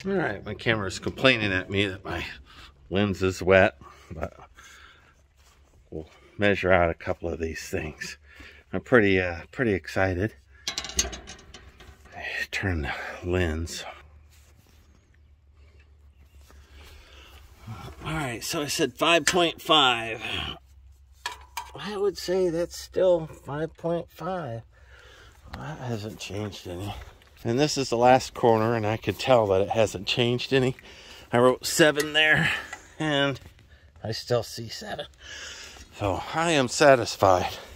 All right, my camera's complaining at me that my lens is wet, but we'll measure out a couple of these things. I'm pretty excited. Turn the lens. All right, so I said 5.5. I would say that's still 5.5. Well, that hasn't changed any. And this is the last corner, and I could tell that it hasn't changed any. I wrote 7 there, and I still see 7. So I am satisfied.